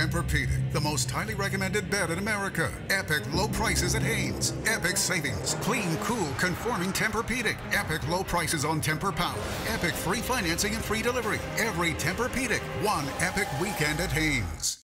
Tempur-pedic, the most highly recommended bed in America. Epic low prices at Haynes. Epic savings. Clean, cool, conforming Tempur-pedic. Epic low prices on Tempur-Power. Epic free financing and free delivery. Every Tempur-pedic. One epic weekend at Haynes.